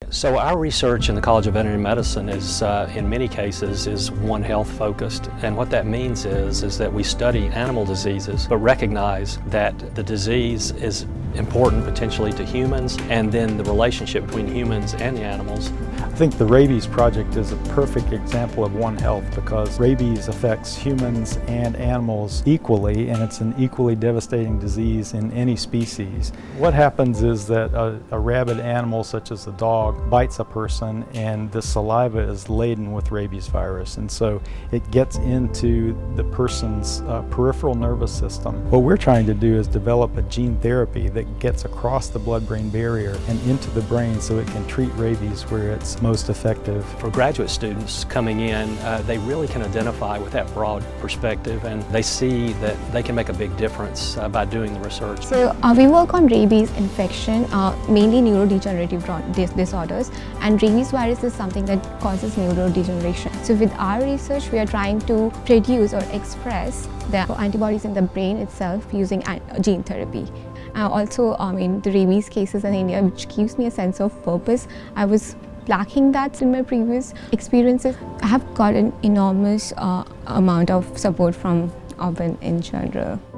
So our research in the College of Veterinary Medicine is, in many cases, is One Health focused. And what that means is that we study animal diseases, but recognize that the disease is important potentially to humans, and then the relationship between humans and the animals. I think the rabies project is a perfect example of One Health because rabies affects humans and animals equally, and it's an equally devastating disease in any species. What happens is that a rabid animal such as a dog bites a person, and the saliva is laden with rabies virus, and so it gets into the person's peripheral nervous system. What we're trying to do is develop a gene therapy that gets across the blood-brain barrier and into the brain so it can treat rabies where it's most effective. For graduate students coming in, they really can identify with that broad perspective, and they see that they can make a big difference by doing the research. So we work on rabies infection, mainly neurodegenerative disorders, and rabies virus is something that causes neurodegeneration. So with our research, we are trying to produce or express the antibodies in the brain itself using gene therapy. Also, in the rabies cases in India, which gives me a sense of purpose. I was lacking that in my previous experiences. I have got an enormous amount of support from Auburn in general.